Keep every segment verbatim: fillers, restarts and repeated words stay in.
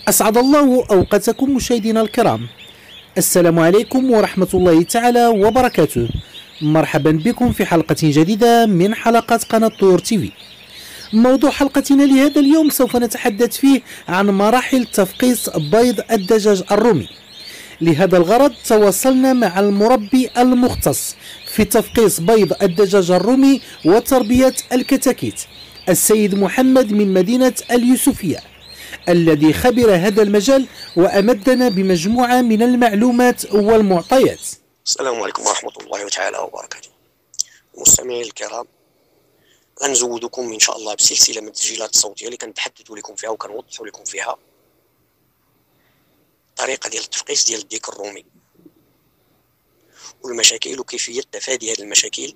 أسعد الله أوقاتكم مشاهدينا الكرام. السلام عليكم ورحمة الله تعالى وبركاته. مرحبا بكم في حلقة جديدة من حلقات قناة طور تيفي. موضوع حلقتنا لهذا اليوم سوف نتحدث فيه عن مراحل تفقيس بيض الدجاج الرومي. لهذا الغرض تواصلنا مع المربي المختص في تفقيس بيض الدجاج الرومي وتربية الكتاكيت، السيد محمد من مدينة اليوسفية، الذي خبر هذا المجال وأمدنا بمجموعة من المعلومات والمعطيات. السلام عليكم ورحمة الله تعالى وبركاته. المستمعين الكرام، غنزودكم إن شاء الله بسلسلة من التسجيلات الصوتية اللي كنتحدث لكم فيها وكنوضح لكم فيها الطريقة ديال التفقيس ديال الديك الرومي والمشاكل وكيفية تفادي هذه المشاكل،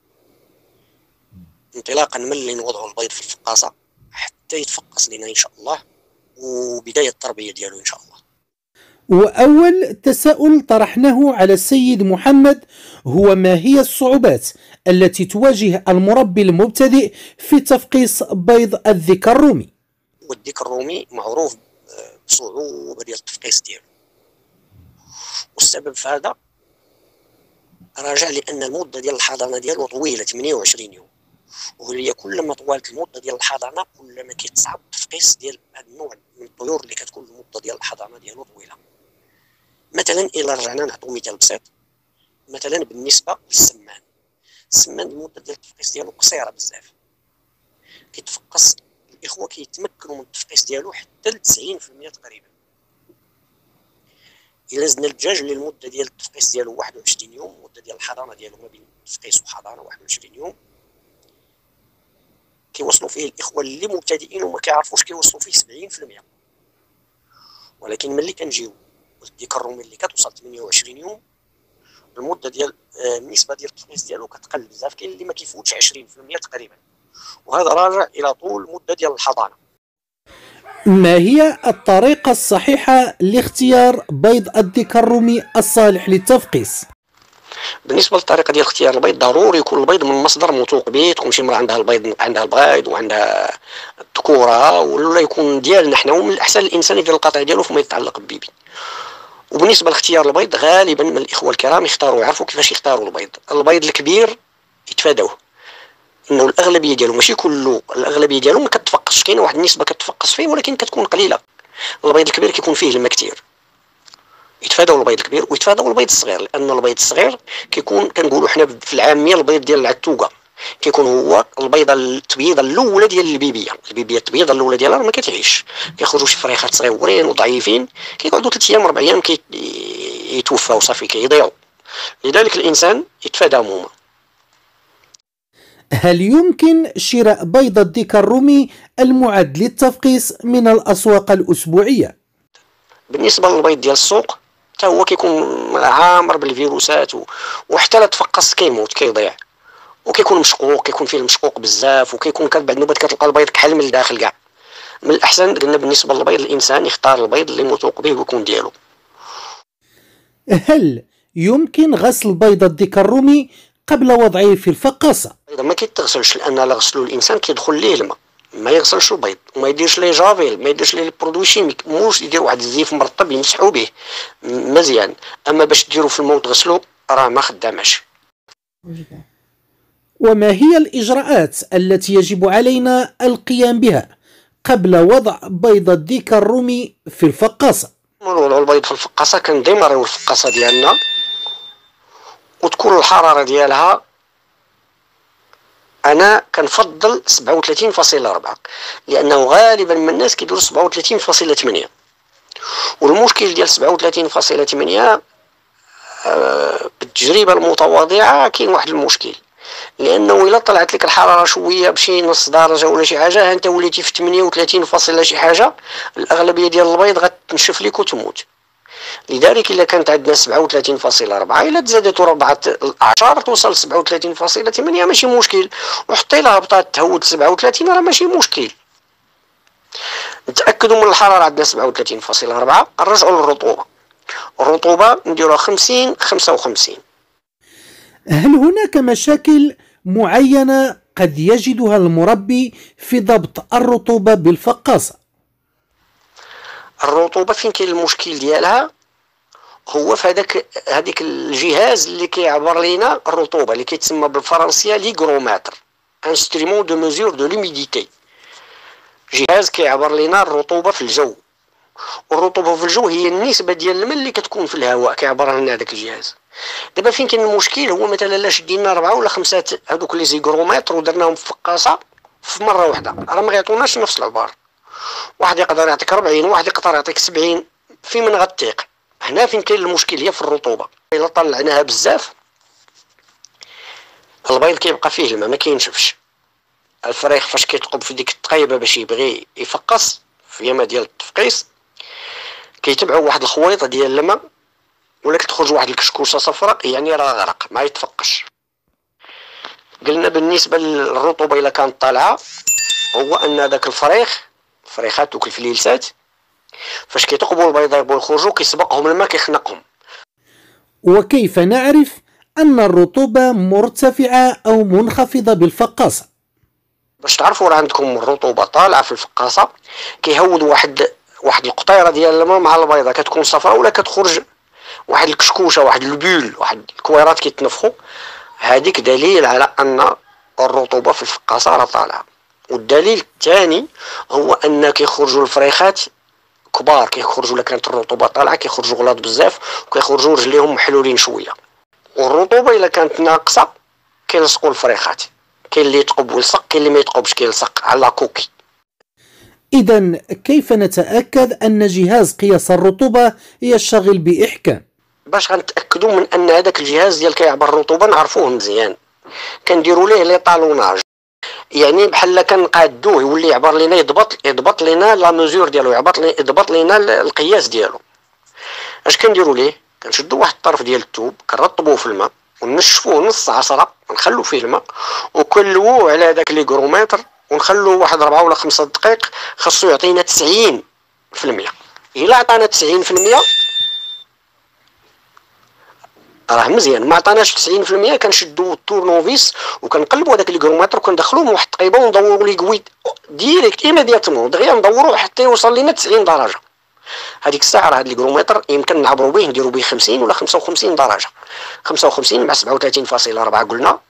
انطلاقا من اللي نوضعوا البيض في الفقاصة حتى يتفقس لنا إن شاء الله، وبداية التربية ديالو إن شاء الله. وأول تساؤل طرحناه على السيد محمد هو: ما هي الصعوبات التي تواجه المربي المبتدئ في تفقيس بيض الديك الرومي؟ والديك الرومي معروف بصعوبة ديال التفقيس ديالو، والسبب في هذا راجع لأن المدة ديال الحضانة ديالو طويلة ثمانية وعشرين يوم، وهي كل ما طوالت المدة ديال الحضانة كل ما كيتصعب التفقيس ديال هذا النوع من الطيور اللي كتكون المدة ديال الحضانة ديالو طويلة. مثلا إلا رجعنا نعطو مثال بسيط، مثلا بالنسبة للسمان، السمان المدة ديال التفقيس ديالو قصيرة بزاف، كيتفقس الإخوة كيتمكنوا من التفقيس ديالو حتى ل تسعين في المية تقريبا. إلا زدنا الدجاج اللي المدة ديال التفقيس ديالو واحد وعشرين يوم، المدة ديال الحضانة ديالو ما بين التفقيس وحضانة واحد وعشرين يوم، كيوصلوا فيه الإخوة اللي مبتدئين وما كيعرفوش كيوصلوا فيه سبعين في المية. ولكن ملي كنجيو الديك الرومي اللي كتوصل ثمانية وعشرين يوم، المدة ديال آه النسبة ديال التفقيس ديالو كتقل بزاف، كاين اللي ما كيفوتش عشرين في المية تقريبا، وهذا راجع إلى طول المدة ديال الحضانة. ما هي الطريقة الصحيحة لاختيار بيض الديك الرومي الصالح للتفقيس؟ بالنسبه للطريقه ديال اختيار البيض، ضروري يكون البيض من مصدر موثوق به، تكون شي مرا عندها البيض عندها البيض وعندها الذكوره، ولا يكون ديالنا حنا، ومن الاحسن الانسان يدير القطع ديالو فيما يتعلق ببيبي. وبالنسبه لاختيار البيض، غالبا من الاخوه الكرام يختاروا يعرفوا كيفاش يختاروا البيض. البيض الكبير يتفادوه، انه الاغلبيه ديالو ماشي كله، الاغلبيه ديالو ما كتفقسش، كاينه واحد النسبه كتفقس فيه ولكن كتكون قليله. البيض الكبير كيكون فيه الماء كثير، يتفادوا البيض الكبير ويتفادوا البيض الصغير، لان البيض الصغير كيكون كنقولوا حنا في العاميه البيض ديال العتوقه، كيكون هو البيضه التبييضه الاولى ديال البيبيه، البيبيه التبييضه الاولى ديالها ما كتعيش، كيخرجوا شي فريخات صغيورين وضعيفين، كيقعدوا ثلاث ايام اربع ايام كيتوفاو صافي كيضيعوا، لذلك الانسان يتفاداهم هما. هل يمكن شراء بيض الديك الرومي المعد للتفقيس من الأسواق الأسبوعية؟ بالنسبه للبيض ديال السوق حتى هو كيكون عامر بالفيروسات، وحتى لا تفقس كيموت كيضيع، وكيكون مشقوق، كيكون فيه المشقوق بزاف، وكيكون بعد النوبات كتلقى البيض كحل من الداخل كاع. من الاحسن قلنا بالنسبه للبيض الانسان يختار البيض اللي موثوق به ويكون ديالو. هل يمكن غسل بيض الديك الرومي قبل وضعه في الفقاصة؟ البيض ما كيتغسلش، لان لا غسلو الانسان كيدخل ليه الماء، ما يغسلش البيض وما يديرش ليه جافيل، ما يديرش ليه برودوي شيميك، موش يدير واحد الزيف مرطب يمسحوا به مزيان، اما باش ديرو في الماء وتغسلو راه ما خداماش. وما هي الإجراءات التي يجب علينا القيام بها قبل وضع بيض الديك الرومي في الفقاصة؟ نوضعوا البيض في الفقاصة، كنديماريو الفقاصة ديالنا وتكون الحرارة ديالها، انا كنفضل سبعة وثلاثين فاصلة أربعة، لانه غالبا من الناس كيديروا سبعة وثلاثين فاصلة ثمانية، والمشكل ديال سبعة وثلاثين فاصلة ثمانية آه بالتجربه المتواضعه كاين واحد المشكل، لانه الا طلعت لك الحراره شويه بشي نص درجه ولا شي حاجه، انت وليتي في ثمانية وثلاثين فاصلة شي حاجه، الاغلبيه ديال البيض غتنشف لك وتموت. لذلك الا كانت عندنا سبعة وثلاثين فاصلة أربعة، الا تزادت ربعه الاعشار توصل سبعة وثلاثين فاصلة ثمانية ماشي مشكل، وحتى الا هبطات تهود سبعة وثلاثين راه ماشي مشكل. نتاكدوا من الحراره عندنا سبعة وثلاثين فاصلة أربعة، نرجعوا للرطوبه، الرطوبه نديروها خمسين خمسة وخمسين. هل هناك مشاكل معينة قد يجدها المربي في ضبط الرطوبة بالفقاصة؟ الرطوبه فين كاين المشكل ديالها؟ هو في هذاك هذيك الجهاز اللي كيعبر لينا الرطوبه، اللي كيتسمى بالفرنسيه ليغرومتر، انسترومون دو ميزور دو لوميديتي. جهاز كيعبر لينا الرطوبه في الجو. والرطوبه في الجو هي النسبه ديال الماء اللي كتكون في الهواء، كيعبرها لنا هذاك الجهاز. دابا فين كاين المشكل هو مثلا الا شدينا ربعه ولا خمسه هذوك لي زيغرومتر ودرناهم في فقاصه في مره واحده، راه ما غيعطوناش نفس العبار. واحد يقدر يعطيك أربعين، واحد يقدر يعطيك سبعين، في من غتيق. هنا فين كاين المشكل هي في الرطوبه. الا طلعناها بزاف البيض كيبقى فيه الماء ما كينشفش. الفريخ فاش كيتقب في ديك التقيبه باش يبغي يفقص في يما ديال التفقيص، كيتبعوا واحد الخويطه ديال الماء ولا كتخرج واحد الكشكوشه صفراء، يعني راه غرق ما يتفقش. قلنا بالنسبه للرطوبه الا كانت طالعه هو ان داك الفريخ الفريخات دوك الفليلسات فاش كيتقبوا البيض يبغوا يخرجوا كيسبقهم الماء كيخنقهم. وكيف نعرف أن الرطوبة مرتفعة أو منخفضة بالفقاصة؟ باش تعرفوا راه عندكم الرطوبه طالعه في الفقاصه، كيهود واحد واحد القطيره ديال الماء مع البيضه كتكون صفراء ولا كتخرج واحد الكشكوشه، واحد البول، واحد الكويرات كيتنفخوا. هذيك دليل على ان الرطوبه في الفقاصه راه طالعه. والدليل الثاني هو ان كيخرجوا الفريخات كبار، كيخرجوا الا كانت الرطوبه طالعه كيخرجوا غلاط بزاف وكيخرجوا رجليهم محلولين شويه. والرطوبه الا كانت ناقصه كيلصقوا الفريخات، كاين اللي يتقب ويلصق، كاين اللي ما يتقبش كيلصق على كوكي. إذا كيف نتأكد أن جهاز قياس الرطوبة يشتغل بإحكام؟ باش غنتاكدوا من ان هذاك الجهاز ديال كيعبر الرطوبه نعرفوه مزيان، كنديروا ليه لي طالوناج، يعني بحال كنقادوه يولي يعبر لينا، يضبط يضبط لينا لا ميزور ديالو، يعبط لي يضبط لينا القياس ديالو. اش كنديروا ليه؟ كنشدوا واحد الطرف ديال الثوب كنرطبوه في الماء ونشفوه نص عصره ونخلو فيه الماء وكنلووه على داك ليغرومتر ونخلوه واحد ربعة ولا خمسة دقائق، خاصو يعطينا تسعين في المية. الا عطانا تسعين في المية راه مزيان، ما عطاناش تسعين في المية كنشدو التورنوفيس وكنقلبوا هذاك الكرومتر وكندخلوه من واحد الطيبه وندوروا ليه قويد ديريكت ايميدياتمون دغيا ندوروه حتى يوصل لينا تسعين درجه. هذيك الساعه راه هذا الكرومتر يمكن نعبروا به نديروا به خمسين ولا خمسة وخمسين درجه، خمسة وخمسين مع سبعة وثلاثين فاصلة أربعة قلنا.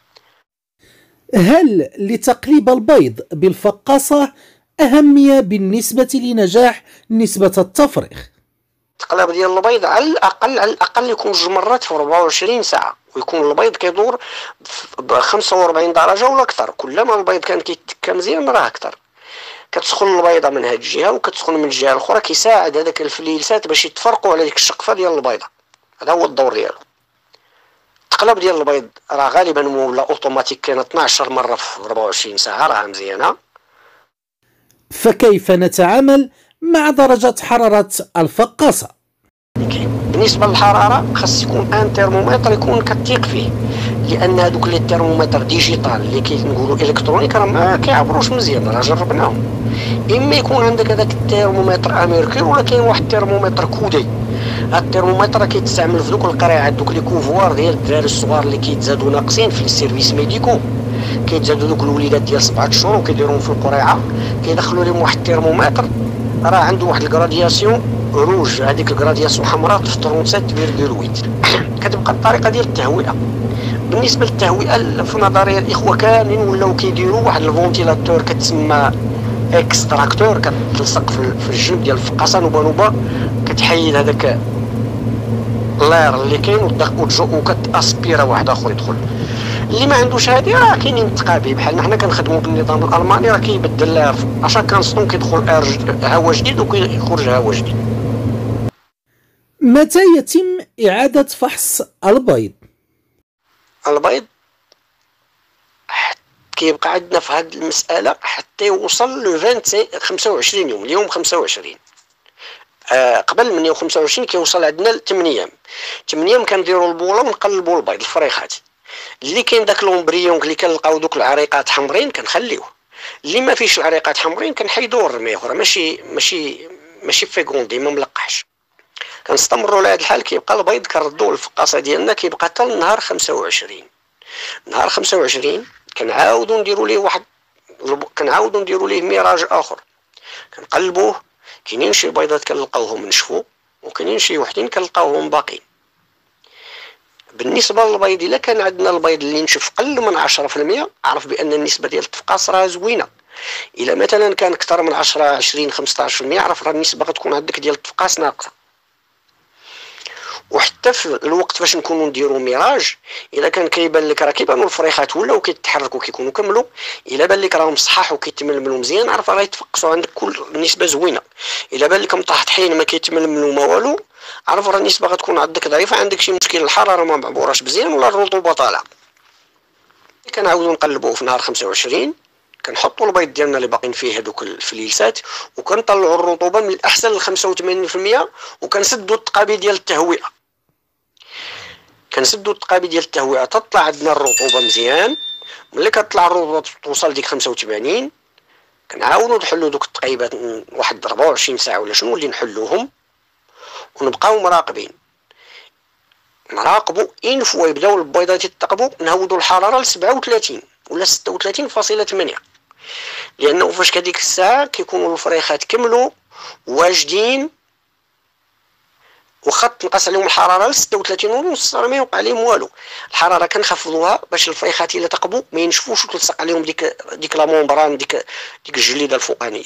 هل لتقليب البيض بالفقاصة أهمية بالنسبة لنجاح نسبة التفريخ؟ التقلاب ديال البيض على الاقل على الاقل يكون جوج مرات في أربعة وعشرين ساعه، ويكون البيض كيدور ب خمسة وأربعين درجه ولا اكثر. كلما البيض كان كيتكا مزيان راه اكثر. كتسخن البيضه من هذه الجهه وكتسخن من الجهه الاخرى، كيساعد هذاك الفليلسات باش يتفرقوا على ديك الشقفه ديال البيضه. هذا هو الدور ديالو. التقلاب ديال البيض راه غالبا ولا اوتوماتيك كاين اثناش مره في أربعة وعشرين ساعه، راه مزيانه. فكيف نتعامل مع درجة حرارة الفقاصة؟ بالنسبه للحراره خاص يكون ان ترمومتر يكون كتيق فيه، لان هذوك لي ترمومتر ديجيتال اللي كنقولوا الكترونيك راه ما كيعبروش مزيان، راه جربناهم. اما يكون عندك هذاك الترمومتر امريكي ولا كاين واحد الترمومتر كودي. هذا الترمومتر كيتستعمل في دوك القريعات، دوك لي كوفوار ديال الدراري الصغار اللي كيتزادوا ناقصين في السيرفيس ميديكو، كيتزادوا دوك الوليدات ديال سبعة شهور وكيديروهم في القريعه، كيدخلوا لهم واحد الترمومتر راه عنده واحد الكرادياسيون روج، هذيك الكرادياسيون حمراء في ثمانية وثلاثين فاصلة ثمانية. كتبقى الطريقه ديال التهوئه. بالنسبه للتهوئه في نظريه الاخوه كاملين ولاو كيديروا واحد الفونتيلاتور كتسمى اكستراكتور، كتلصق في الجنب ديال الفقاصه نوبه نوبه، كتحيد هذاك اللير اللي كاين وكتاسبيرا واحد اخر يدخل. اللي ما عندوش هادي راه كاينين التقابي بحالنا حنا كنخدموا بالنظام الالماني، راه كيبدل اللير عشان كنصطون كيدخل هواء جديد وكيخرج هواء جديد. متى يتم إعادة فحص البيض؟ البيض كيبقى عندنا في هذه المساله حتى يوصل لو خمسة وعشرين يوم. اليوم خمسة وعشرين، آه قبل من يوم خمسة وعشرين كيوصل عندنا ل ثمانية ايام. ثمانية ايام كنديروا البوله ونقلبوا البيض الفريخات. اللي كاين داك لومبريون اللي كنلقاو دوك العريقات حمرين كنخليوه، اللي ما فيش العريقات حمرين كنحيدوه ونرميوه، راه ماشي ماشي ماشي فيكوندي ما ملقحش. كنستمروا على هذا الحال. كيبقى البيض كنردوه للفقاصه ديالنا، كيبقى حتى النهار خمسة وعشرين. نهار خمسة وعشرين كنعاودوا نديروا ليه واحد كنعاودوا نديروا ليه ميراج اخر، كنقلبوه كاينين شي بيضات كنلقاوهم نشفوا وكاينين شي وحدين كنلقاوهم باقيين. بالنسبه للبيض الا كان عندنا البيض اللي نشف قل من عشرة في المية عرف بان النسبه ديال التفقاس راه زوينه. الا مثلا كان اكثر من عشرة عشرين خمسطاش في المية عرف راه النسبه غتكون عندك ديال التفقاس ناقصه. وحتى في الوقت فاش نكونوا نديروا ميراج الا كان كيبان لك راه كيبانوا الفريخات ولاو كيتحركوا كيكونوا كملوا، الا بان لك راهم صحاح وكيتململوا مزيان عرف راه يتفقسوا عندك كل النسبه زوينه. الا بان لك مطاحطحين ما كيتململوا ما والو عرف راه النسبه غتكون عندك ضعيفه، عندك شي مشكل الحراره ما معبوراش مزيان ولا الرطوبه طالعه. كنعاودوا نقلبوه في نهار خمسة وعشرين كنحطوا البيض ديالنا اللي باقيين فيه هذوك الفليلسات وكنطلعوا الرطوبه من الاحسن ل خمسة وثمانين في المية وكنسدوا التقابي ديال التهوئه. كنسدوا التقابي ديال التهوئه تطلع عندنا الرطوبه مزيان. ملي كتطلع الرطوبه توصل ديك خمسة وثمانين كنعاودوا نحلوا دوك التقيبات واحد أربعة وعشرين ساعه ولا شنو اللي نحلوهم ونبقاو مراقبين. نراقبوا ان فوا يبداو البيضات يتقبوا نهودوا الحراره ل سبعة وثلاثين ولا ستة وثلاثين فاصلة ثمانية لانه فاش كديك الساعه كيكونوا الفريخات كملوا واجدين وخا تنقص عليهم الحراره ل ستة وثلاثين ونص راه ما يوقع عليهم والو. الحراره كنخفضوها باش الفريخات الا تقبوا ما ينشفوش وتلصق عليهم ديك ديك لا مونبران ديك ديك الجليده الفوقانيه.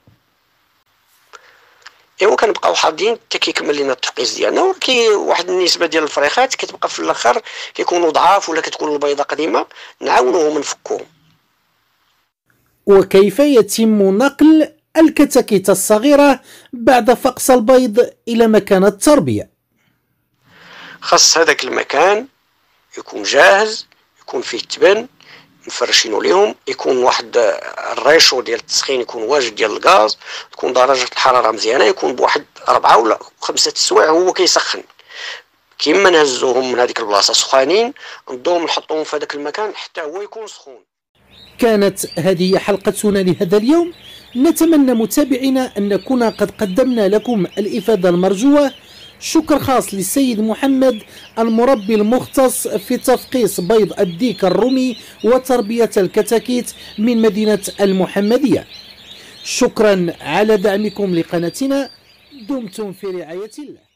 ايوا كنبقاو حاضرين حتى كيكمل لينا التفقيس ديالنا وكي واحد النسبه ديال الفريخات كتبقى في الاخر كيكونوا ضعاف ولا كتكون البيضه قديمه نعاونوهم نفكوهم. وكيف يتم نقل الكتاكيت الصغيرة بعد فقس البيض إلى مكان التربية؟ خاص هذاك المكان يكون جاهز، يكون فيه التبن مفرشينو ليهم، يكون واحد الريشو ديال التسخين يكون واجد ديال الغاز، تكون درجة الحرارة مزيانة، يكون بواحد أربعة ولا خمسة سوايع هو كيسخن. كيما نهزوهم من هذيك البلاصة سخانين ندوهم نحطوهم في هذاك المكان حتى هو يكون سخون. كانت هذه حلقتنا لهذا اليوم، نتمنى متابعينا أن نكون قد قدمنا لكم الإفادة المرجوة. شكر خاص للسيد محمد المربي المختص في تفقيس بيض الديك الرومي وتربية الكتاكيت من مدينة المحمدية. شكرا على دعمكم لقناتنا، دمتم في رعاية الله.